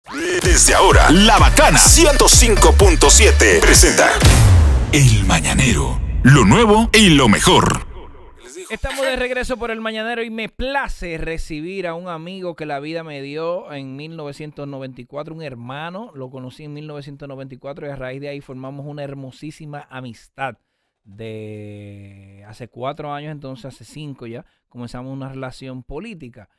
Desde ahora, La Bacana 105.7 presenta El Mañanero, lo nuevo y lo mejor. Estamos de regreso por El Mañanero y me place recibir a un amigo que la vida me dio en 1994, un hermano, lo conocí en 1994 y a raíz de ahí formamos una hermosísima amistad. De hace 4 años, entonces hace 5 ya, comenzamos una relación política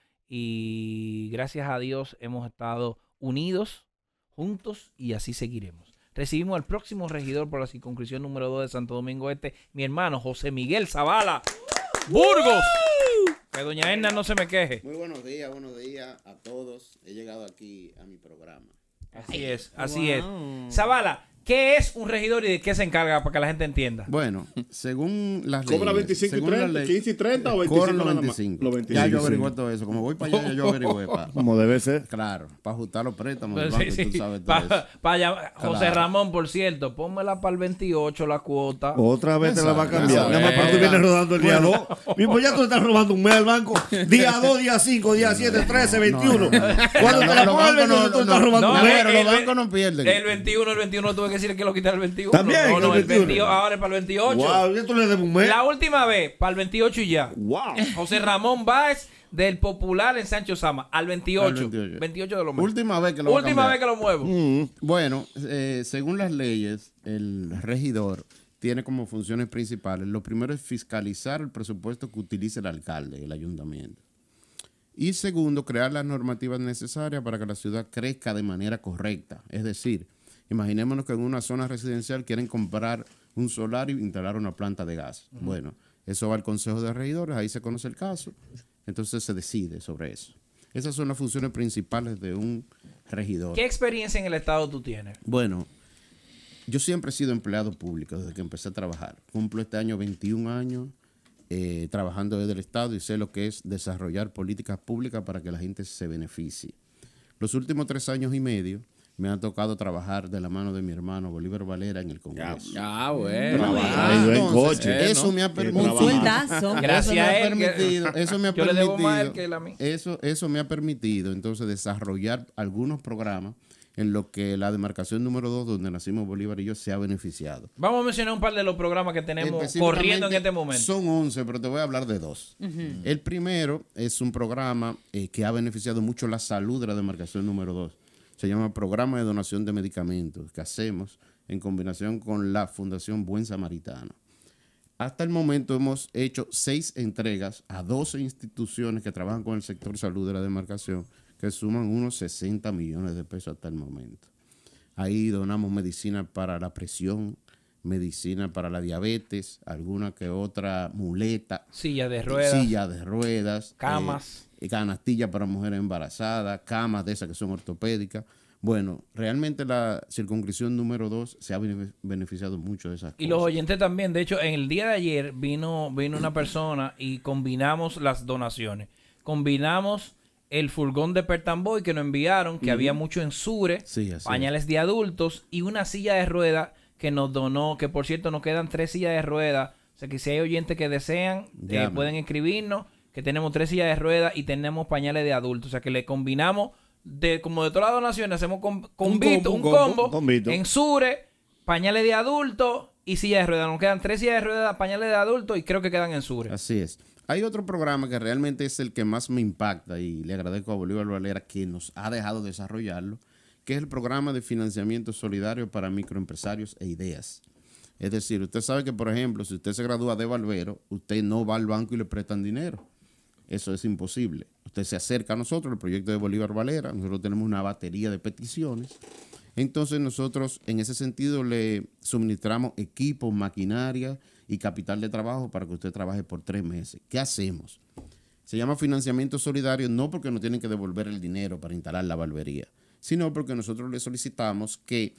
y gracias a Dios hemos estado unidos, juntos y así seguiremos. Recibimos al próximo regidor por la circunscripción número 2 de Santo Domingo Este, mi hermano José Miguel Zavala Burgos. Que doña Edna no se me queje. Muy buenos días a todos. He llegado aquí a mi programa. Así es, así es. Zavala, ¿qué es un regidor y de qué se encarga para que la gente entienda? Bueno, según las leyes. ¿Cobra 25 y 30, 15 y 30 o 25 cobran los nada más? 25. Los 25. Ya yo averigué todo eso. Como voy para allá, ya yo averigué. Como debe ser. Claro, para ajustar los préstamos del Pues banco, sí, tú sí. sabes todo eso. José Claro. Ramón, por cierto, pónmela para el 28 la cuota. Otra vez te la va a Exacto. cambiar. Nada más para tú vienes rodando el día Bueno. 2. Mismo ya tú le estás robando un mes al banco. Día 2, día 5, día 7, 13, 21. Cuando te la Los pongas el bancos 21, tú estás robando no, un mes. Pero los el- bancos no pierden. El 21 tuve que decir que lo quitara el 21. También, no, el el 21. 22, ahora es para el 28. Wow, ya tú le debes un mes. La última vez, para el 28 y ya. Wow. José Ramón Báez, del Popular en Sancho Sama, al 28. Al 28. 28 de los meses. Última vez que lo va a Última cambiar. vez que lo muevo. Bueno, según las leyes, el regidor tiene como funciones principales. Lo primero es fiscalizar el presupuesto que utilice el alcalde, el ayuntamiento. Y segundo, crear las normativas necesarias para que la ciudad crezca de manera correcta. Es decir, imaginémonos que en una zona residencial quieren comprar un solar y instalar una planta de gas. Bueno, eso va al Consejo de Regidores, ahí se conoce el caso, entonces se decide sobre eso. Esas son las funciones principales de un regidor. ¿Qué experiencia en el Estado tú tienes? Bueno, yo siempre he sido empleado público desde que empecé a trabajar. Cumplo este año 21 años trabajando desde el Estado y sé lo que es desarrollar políticas públicas para que la gente se beneficie. Los últimos 3 años y medio me ha tocado trabajar de la mano de mi hermano Bolívar Valera en el Congreso. Ah, bueno. Trabajando en coche. Eso me ha Un permitido. sueldazo. Gracias a él. Eso me ha Yo le debo más a él permitido. que él a mí. Eso me ha permitido entonces desarrollar algunos programas en lo que la demarcación número 2, donde nacimos Bolívar y yo, se ha beneficiado. Vamos a mencionar un par de los programas que tenemos Específicamente, corriendo en este momento. Son 11, pero te voy a hablar de 2. El primero es un programa que ha beneficiado mucho la salud de la demarcación número 2. Se llama Programa de Donación de Medicamentos, que hacemos en combinación con la Fundación Buen Samaritano. Hasta el momento hemos hecho 6 entregas a 12 instituciones que trabajan con el sector salud de la demarcación, que suman unos 60 millones de pesos hasta el momento. Ahí donamos medicina para la presión, medicina para la diabetes, alguna que otra muleta, Silla de ruedas. silla de ruedas, Camas. canastillas para mujeres embarazadas, camas de esas que son ortopédicas. Bueno, realmente la circunscripción número 2 se ha beneficiado mucho de esas Y los cosas. oyentes también. De hecho, en el día de ayer vino una persona y combinamos las donaciones. Combinamos el furgón de Pertamboy que nos enviaron, que había mucho ensure, Sí, así pañales de adultos y una silla de ruedas que nos donó, que por cierto nos quedan 3 sillas de ruedas. O sea que si hay oyentes que desean, Llamen. pueden escribirnos, que tenemos 3 sillas de ruedas y tenemos pañales de adultos. O sea que le combinamos, como de todas las donaciones, hacemos un combo, combito. ensure, pañales de adultos y sillas de ruedas. Nos quedan 3 sillas de ruedas, pañales de adultos y creo que quedan ensure. Así es. Hay otro programa que realmente es el que más me impacta y le agradezco a Bolívar Valera que nos ha dejado desarrollarlo, que es el programa de financiamiento solidario para microempresarios e ideas. Es decir, usted sabe que, por ejemplo, si usted se gradúa de barbero, usted no va al banco y le prestan dinero. Eso es imposible. Usted se acerca a nosotros, el proyecto de Bolívar Valera, nosotros tenemos una batería de peticiones. Entonces nosotros en ese sentido le suministramos equipos, maquinaria y capital de trabajo para que usted trabaje por 3 meses. ¿Qué hacemos? Se llama financiamiento solidario no porque nos tienen que devolver el dinero para instalar la barbería, sino porque nosotros le solicitamos que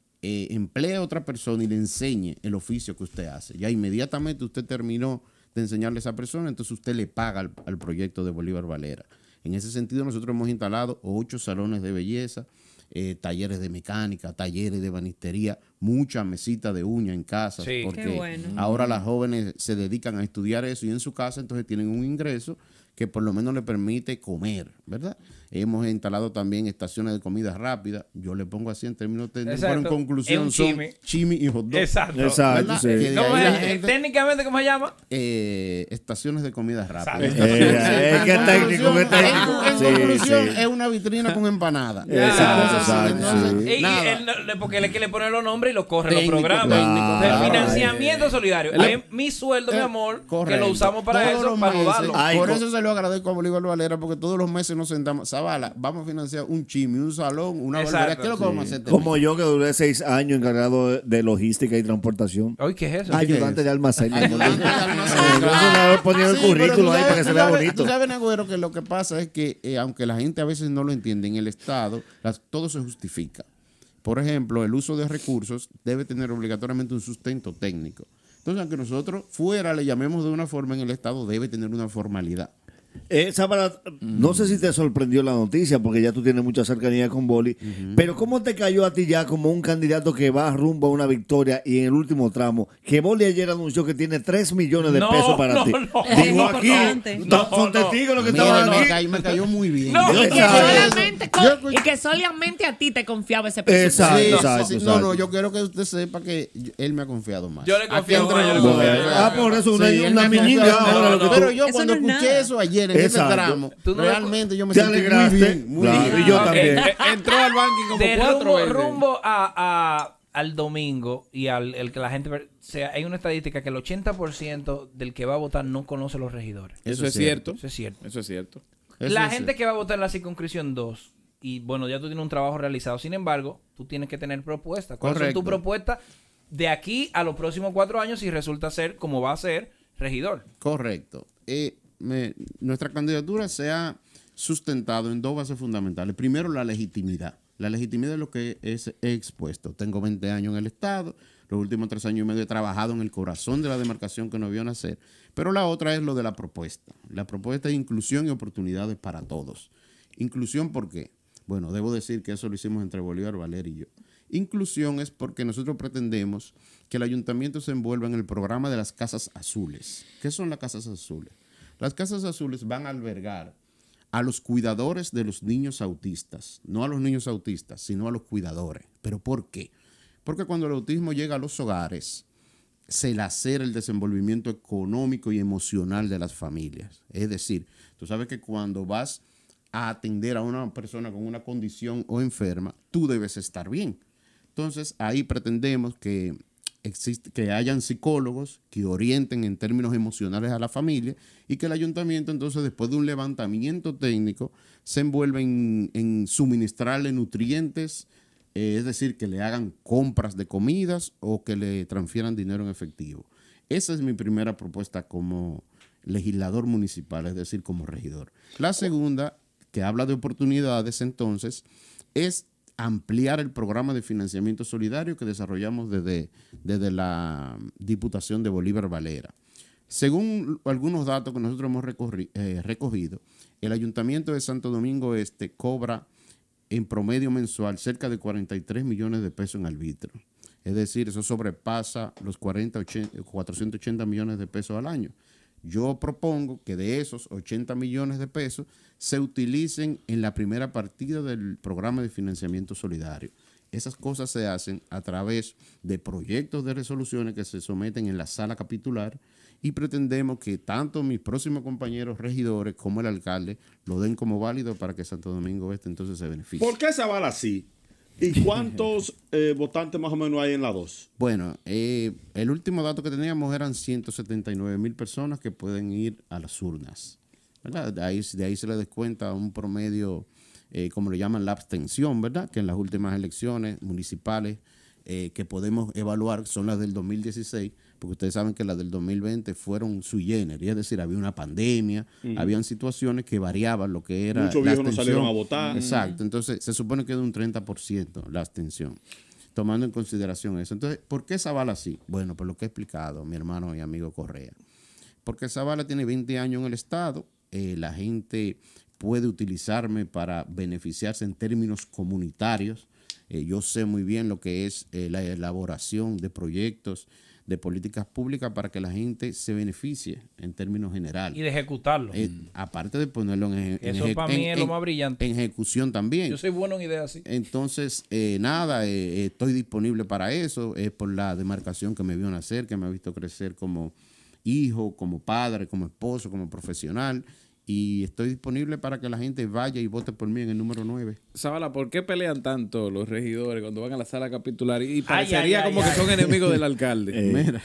emplee a otra persona y le enseñe el oficio que usted hace. Ya inmediatamente usted terminó de enseñarle a esa persona, entonces usted le paga al proyecto de Bolívar Valera. En ese sentido nosotros hemos instalado 8 salones de belleza, talleres de mecánica, talleres de banistería, muchas mesitas de uña en casa, Sí. porque Qué bueno. ahora las jóvenes se dedican a estudiar eso y en su casa entonces tienen un ingreso que por lo menos le permite comer, ¿verdad? Hemos instalado también estaciones de comida rápida. Yo le pongo así en términos técnicos, pero en Exacto. conclusión Es son un chimi y hot dog. Exacto. Exacto, ¿Verdad? sí. Que de ¿Cómo ahí la es? gente- Técnicamente, ¿cómo se llama? estaciones de comida rápida. Qué técnico, qué técnico. En Sí, conclusión, sí. es una vitrina con empanada. Exacto, Cosas así. exacto, Entonces, Y nada. él porque él es que le pone los nombres y lo corre los Técnico, programas. técnico, Del claro. financiamiento solidario. Ahí mi sueldo, mi amor, que Correcto. lo usamos para Todos eso, los para no meses. darlo. Ay, Por co- eso se lo agradezco a Bolívar Valera, porque todos los meses nos sentamos. Zavala, vamos a financiar un chimi, un salón, una Exacto. barbería. ¿Qué es lo que vamos a hacer? este Como mes? yo que duré 6 años encargado de logística y transportación. Oye, ¿qué es eso? Ayudante de almacén. Ayudante de almacén, Entonces una vez ponía el Sí, pero currículo tú ahí para que sabes- se vea tú sabes- bonito. Tú sabes, Nagüero, que lo que pasa es que, aunque la gente a veces no lo entiende, en el Estado todo se justifica. Por ejemplo, el uso de recursos debe tener obligatoriamente un sustento técnico. Entonces, aunque nosotros fuera le llamemos de una forma, en el Estado debe tener una formalidad. Sábara, no sé si te sorprendió la noticia, porque ya tú tienes mucha cercanía con Boli, pero ¿cómo te cayó a ti ya como un candidato que va rumbo a una victoria y en el último tramo, que Boli ayer anunció que tiene 3 millones de No, pesos para no, ti? no. Digo Es aquí, importante. son testigos los que Mira, estaban me, aquí. me cayó muy bien. No. Yo Y que, escuché solamente eso. Yo escuché- y que solamente a ti te confiaba ese presupuesto. Exacto, Sí, exacto, sí, exacto. No, yo quiero que usted sepa que él me ha confiado más. Yo le confío Aquí entre más, yo le nosotros. confío. Ah, por eso una, Sí, él una me ha miñinga confiado ahora más. lo que tú... Pero yo Eso cuando no es escuché nada. eso ayer en ese Exacto. tramo, Tú no realmente yo me Te sentí alegraste. muy bien. Muy Claro, bien. y yo Ok. también. Entró al banking como De 4 rumbo, veces. rumbo al domingo y al el que la gente... hay una estadística que el 80% del que va a votar no conoce los regidores. Eso es cierto. Eso es cierto. Eso es cierto. Eso La es gente que va a votar en la circunscripción 2, y bueno, ya tú tienes un trabajo realizado, sin embargo, tú tienes que tener propuestas. ¿Cuáles son Correcto. tus propuestas de aquí a los próximos 4 años si resulta ser, como va a ser, regidor? Correcto. Nuestra candidatura se ha sustentado en dos bases fundamentales. Primero, la legitimidad. La legitimidad es lo que he expuesto. Tengo 20 años en el Estado. Los últimos 3 años y medio he trabajado en el corazón de la demarcación que nos vio nacer. Pero la otra es lo de la propuesta. La propuesta es inclusión y oportunidades para todos. ¿Inclusión por qué? Bueno, debo decir que eso lo hicimos entre Bolívar Valera y yo. Inclusión es porque nosotros pretendemos que el ayuntamiento se envuelva en el programa de las casas azules. ¿Qué son las casas azules? Las casas azules van a albergar a los cuidadores de los niños autistas. No a los niños autistas, sino a los cuidadores. ¿Pero por qué? Porque cuando el autismo llega a los hogares, se lacera el desenvolvimiento económico y emocional de las familias. Es decir, tú sabes que cuando vas a atender a una persona con una condición o enferma, tú debes estar bien. Entonces, ahí pretendemos que hayan psicólogos que orienten en términos emocionales a la familia y que el ayuntamiento, entonces, después de un levantamiento técnico, se envuelva en suministrarle nutrientes, es decir, que le hagan compras de comidas o que le transfieran dinero en efectivo. Esa es mi primera propuesta como legislador municipal, es decir, como regidor. La segunda, que habla de oportunidades, entonces, es ampliar el programa de financiamiento solidario que desarrollamos desde la Diputación de Bolívar Valera. Según algunos datos que nosotros hemos recogido, el Ayuntamiento de Santo Domingo Este cobra en promedio mensual cerca de 43 millones de pesos en arbitrio. Es decir, eso sobrepasa los 480 millones de pesos al año. Yo propongo que de esos 80 millones de pesos se utilicen en la primera partida del programa de financiamiento solidario. Esas cosas se hacen a través de proyectos de resoluciones que se someten en la sala capitular y pretendemos que tanto mis próximos compañeros regidores como el alcalde lo den como válido para que Santo Domingo Este entonces se beneficie. ¿Por qué Zavala así? ¿Y cuántos votantes más o menos hay en la 2? Bueno, el último dato que teníamos eran 179,000 personas que pueden ir a las urnas, ¿verdad? De ahí se le descuenta un promedio, como le llaman la abstención, ¿verdad? Que en las últimas elecciones municipales que podemos evaluar son las del 2016, porque ustedes saben que las del 2020 fueron sui generis, es decir, había una pandemia, habían situaciones que variaban lo que era Muchos la viejos no abstención. salieron a votar. Exacto, entonces se supone que es de un 30% la abstención, tomando en consideración eso. Entonces, ¿por qué Zavala así? Bueno, por lo que he explicado mi hermano y amigo Correa. Porque Zavala tiene 20 años en el Estado, la gente puede utilizarme para beneficiarse en términos comunitarios. Yo sé muy bien lo que es la elaboración de proyectos de políticas públicas para que la gente se beneficie en términos generales. Y de ejecutarlo. Aparte de ponerlo Eso para mí es lo más brillante. En ejecución también. Yo soy bueno en ideas, sí. Entonces, estoy disponible para eso. Es por la demarcación que me vio nacer, que me ha visto crecer como hijo, como padre, como esposo, como profesional. Y estoy disponible para que la gente vaya y vote por mí en el número 9. Zavala, ¿por qué pelean tanto los regidores cuando van a la sala capitular? Y parecería como que son enemigos del alcalde. Mira,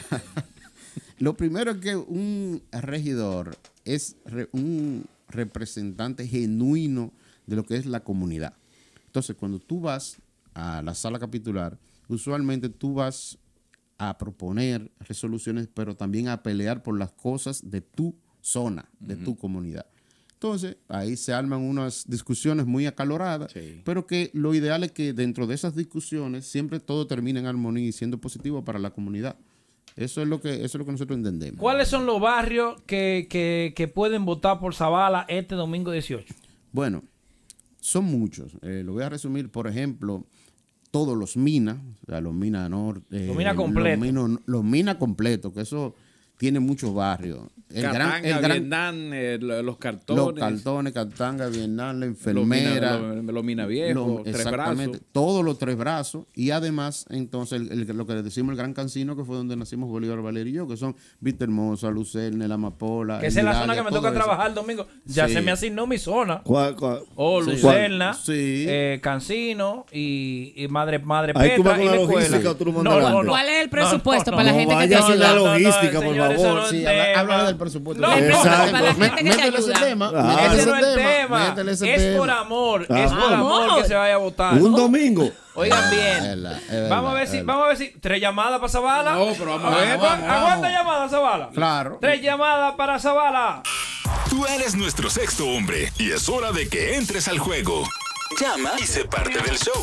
lo primero es que un regidor es un representante genuino de lo que es la comunidad. Entonces, cuando tú vas a la sala capitular, usualmente tú vas a proponer resoluciones, pero también a pelear por las cosas de tu zona, de tu comunidad. Entonces, ahí se arman unas discusiones muy acaloradas, pero que lo ideal es que dentro de esas discusiones siempre todo termine en armonía y siendo positivo para la comunidad. Eso es lo que nosotros entendemos. ¿Cuáles son los barrios que pueden votar por Zavala este domingo 18? Bueno, son muchos. Lo voy a resumir, por ejemplo, todos los minas, o sea, los minas norte, los minas completos. Los minas completos, que eso tiene muchos barrios. Vietnam, los cartones. Catanga, Vietnam, la enfermera. Los Mina Viejos, Tres Brazos. Todos los Tres Brazos. Y además, entonces, lo que le decimos el Gran Cancino, que fue donde nacimos Bolívar Valera y yo, que son Vista Hermosa, Lucerna, La Amapola. Que esa es la zona que me toca trabajar el domingo. Ya se me asignó mi zona. ¿Cuál? Lucerna, sí. Cancino y Madre Ahí tú vas Petra y con la la escuela. logística, tú lo mandas adelante. ¿Cuál es el presupuesto para la gente que te vaya sin la ayuda? logística, por señores, favor. eso Sí, no es habla tema. del presupuesto. No, Exacto. para la gente que te Métele ese ayuda. tema. Ah. Ese no es el tema. Métele ese Es tema. por amor. Es Ah. por amor que se vaya a votar. Un domingo. Oigan bien. Es Vamos a ver si 3 llamadas para Zavala. No, pero vamos a ver. ¿Aguanta llamadas, Zavala? Claro. 3 llamadas para Zavala. Tú eres nuestro sexto hombre y es hora de que entres al juego. Llama y sé parte del show.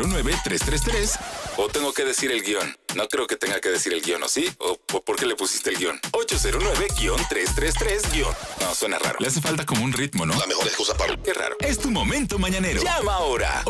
809-333. O tengo que decir el guión. No creo que tenga que decir el guión, ¿o sí? ¿O por qué le pusiste el guión? 809-333-. No, suena raro. Le hace falta como un ritmo, ¿no? La mejor excusa para... Qué raro. Es tu momento mañanero. Llama ahora.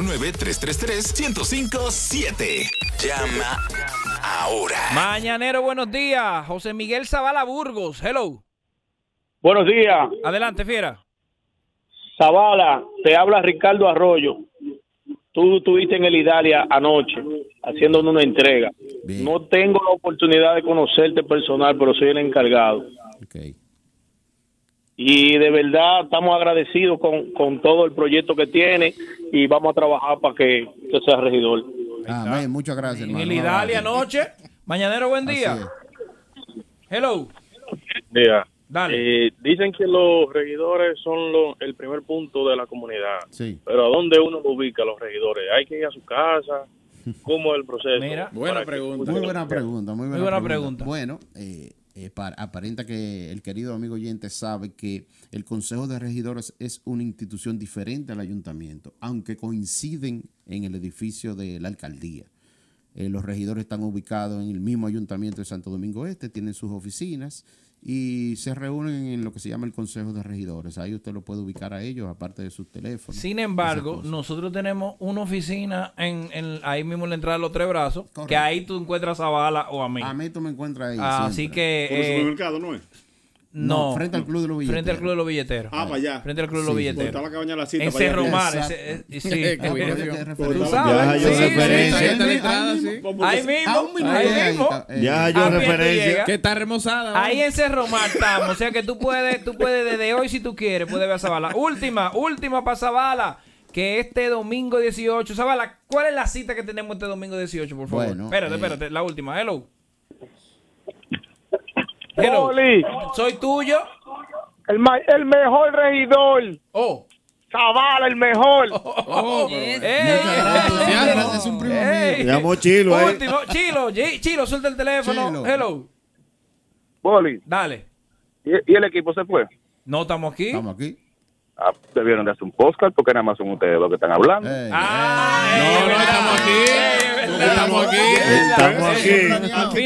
809-333-1057. Llama ahora. Mañanero, buenos días. José Miguel Zavala Burgos. Hello. Buenos días, Adelante, fiera. Zavala, te habla Ricardo Arroyo. Tú estuviste en el Idalia anoche haciendo una entrega. Bien. No tengo la oportunidad de conocerte personal, pero soy el encargado. Okay. Y de verdad estamos agradecidos con todo el proyecto que tiene y vamos a trabajar para que sea regidor. Amén. Muchas gracias, En hermano. el Idalia anoche. Mañanero, buen día. Así Hello. Mira, Dale. dicen que los regidores son el primer punto de la comunidad. Sí. Pero ¿a dónde uno lo ubica a los regidores? ¿Hay que ir a su casa? ¿Cómo es el proceso? Mira. Buena pregunta. Muy buena pregunta. Muy buena, buena pregunta. Bueno, aparenta que el querido amigo oyente sabe que el Consejo de Regidores es una institución diferente al ayuntamiento, aunque coinciden en el edificio de la alcaldía. Los regidores están ubicados en el mismo ayuntamiento de Santo Domingo Este, tienen sus oficinas y se reúnen en lo que se llama el Consejo de Regidores. Ahí usted lo puede ubicar a ellos, aparte de sus teléfonos. Sin embargo, nosotros tenemos una oficina ahí mismo en la entrada de los Tres Brazos, Correcto. que ahí tú encuentras a Zavala o a mí. A mí tú me encuentras ahí. Así siempre. Por el que... supermercado, ¿no es? no, frente al Club de los Billeteros. Frente al Club de los Billeteros. Ah, para allá. Frente al Club de los Sí, Donde está Billeteros. la cabaña de la cita. En para allá. Cerro Mar. Exacto. Sí. Qué ubicación. Tú Ya, sabes. yo Sí, referencia. sí, Ahí está la sí. entrada, sí. Ahí mismo. A un minuto Ahí de ahí mismo. está, Ya A yo pie tú referencia. llegas. Que está remozada. ¿no? Ahí en Cerro Mar estamos. O sea que tú puedes desde hoy, si tú quieres, puedes ver a Zavala. Última para Zavala. Que este domingo 18. Zavala, ¿cuál es la cita que tenemos este domingo 18, por favor? Bueno, Espérate, la última. Hello. Poli, Soy tuyo. el mejor regidor, Oh. Zavala, el mejor. Muchas gracias. Es un primo mío. Me llamo Chilo ahí. Último. Chilo, suelta el teléfono. Chilo. Hello. Poli, Dale. ¿y el equipo se fue? No estamos aquí. Estamos aquí. Ah, debieron de hacer un podcast porque nada más son ustedes los que están hablando. No, estamos aquí. Estamos aquí. Estamos aquí.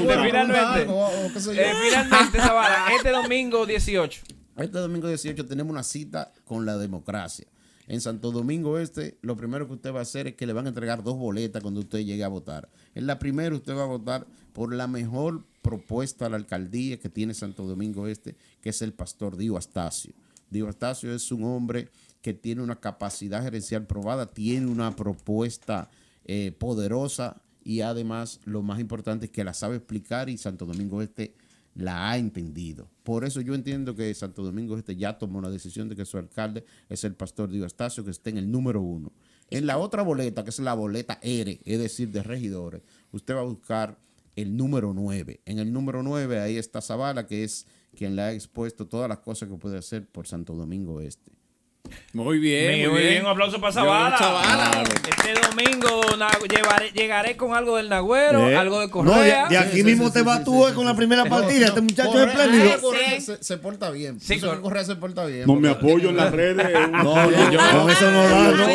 Finalmente, Zavala, este domingo 18. Este domingo 18 tenemos una cita con la democracia. En Santo Domingo Este, lo primero que usted va a hacer es que le van a entregar 2 boletas cuando usted llegue a votar. En la primera usted va a votar por la mejor propuesta a la alcaldía que tiene Santo Domingo Este, que es el pastor Dio Astacio. Dio Astacio es un hombre que tiene una capacidad gerencial probada, tiene una propuesta poderosa y además lo más importante es que la sabe explicar y Santo Domingo Este la ha entendido. Por eso yo entiendo que Santo Domingo Este ya tomó la decisión de que su alcalde es el pastor Dio Astacio, que esté en el número 1. En la otra boleta, que es la boleta R, es decir, de regidores, usted va a buscar el número 9. En el número 9 ahí está Zavala, que es quien le ha expuesto todas las cosas que puede hacer por Santo Domingo Este. Muy bien, muy bien. Un aplauso para Zavala. Zavala. Este domingo llegaré con algo del Nagüero, algo de Correa. No, de aquí mismo te vas tú con la primera partida. Este muchacho es espléndido. Correa se porta bien. Sí, Correa se porta bien. No me apoyo en las redes. No, con eso no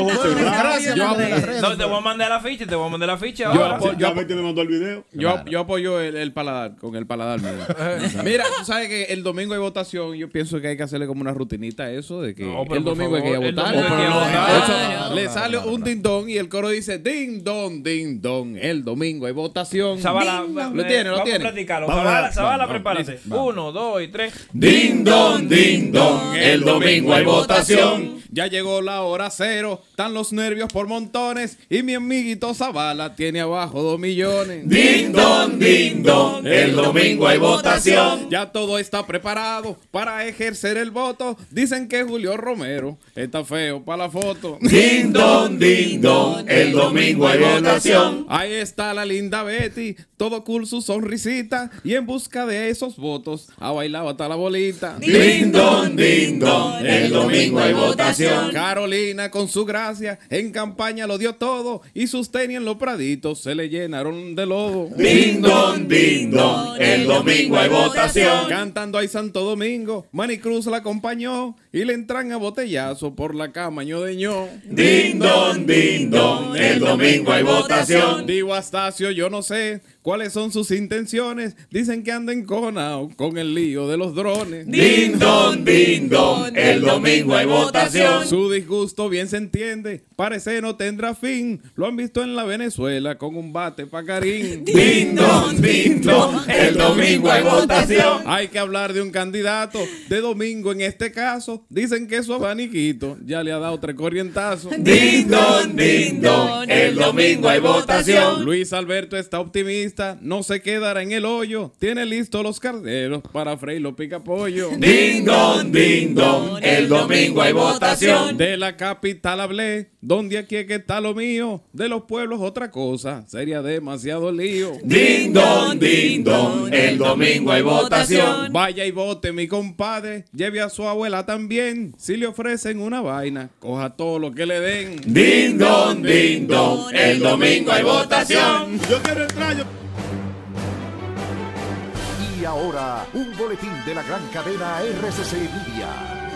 da. No, te voy a mandar la ficha, ahora. Ya me mandó el video. Yo apoyo el paladar, con el paladar mío. Mira, tú sabes que el domingo hay votación. Yo pienso que hay que hacerle como una rutinita a eso, de que el domingo hay que ir a votar. Le sale un ding dong y el coro dice ding dong, el domingo hay votación. Zavala, lo tiene. Vamos a practicarlo. Zavala, prepárate. 1, 2 y 3. Ding dong, el domingo hay votación. Ya llegó la hora cero, están los nervios por montones y mi amiguito Zavala tiene abajo 2 millones. Ding dong, el domingo hay votación. Ya todo está preparado para ejercer el voto. Dicen que Julio Romero está feo para la foto. Ding dong, el domingo hay votación. Ahí está la linda Betty, todo cool su sonrisita y en busca de esos votos ha bailado hasta la bolita. Ding dong, el domingo hay votación. Carolina con su gracia en campaña lo dio todo y sus tenis en los praditos se le llenaron de lodo. Ding dong, el domingo hay votación. Cantando ahí Santo Domingo, Manny Cruz la acompañó y le entran a botellazo por la cama ño de ño. Ding dong, el domingo hay votación. Dio Astacio, yo no sé cuáles son sus intenciones. Dicen que anda encojonado con el lío de los drones. Ding dong, el domingo hay votación. Su disgusto bien se entiende, parece no tendrá fin. Lo han visto en la Venezuela con un bate pa' Karim. Ding dong, el domingo hay votación. Hay que hablar de un candidato de domingo en este caso. Dicen que su abaniquito ya le ha dado 3 corrientazos. Ding dong, el domingo hay votación. Luis Alberto está optimista, no se quedará en el hoyo. Tiene listos los carneros para freír los picapollo. Ding dong, el domingo hay votación. De la capital hablé, donde aquí es que está lo mío. De los pueblos otra cosa, sería demasiado lío. Ding dong, el domingo hay votación. Vaya y vote mi compadre, lleve a su abuela también. Si le ofrecen una vaina, coja todo lo que le den. Ding dong, el domingo hay votación. Yo quiero entrar. Y ahora, un boletín de la gran cadena RCC Media.